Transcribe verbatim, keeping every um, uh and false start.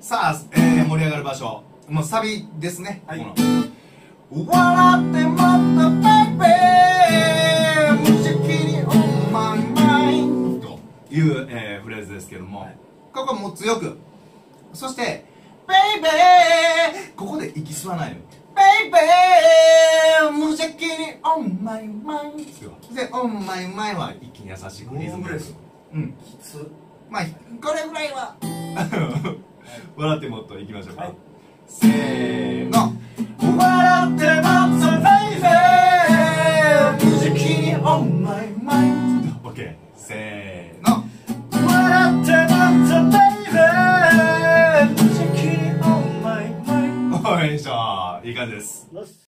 さあ、えー、盛り上がる場所、もうサビですね。 はい、 この笑ってもっとベイベー無邪気に On my mind という、えー、フレーズですけども、はい、ここもう強く、そしてベイベー、ここで息吸わないの。ベイベー無邪気に On my mind で On my mind は一気に優しくリズムです。うん、きつ。まあこれぐらいは笑ってもっといきましょうか。はい、せーの、笑っても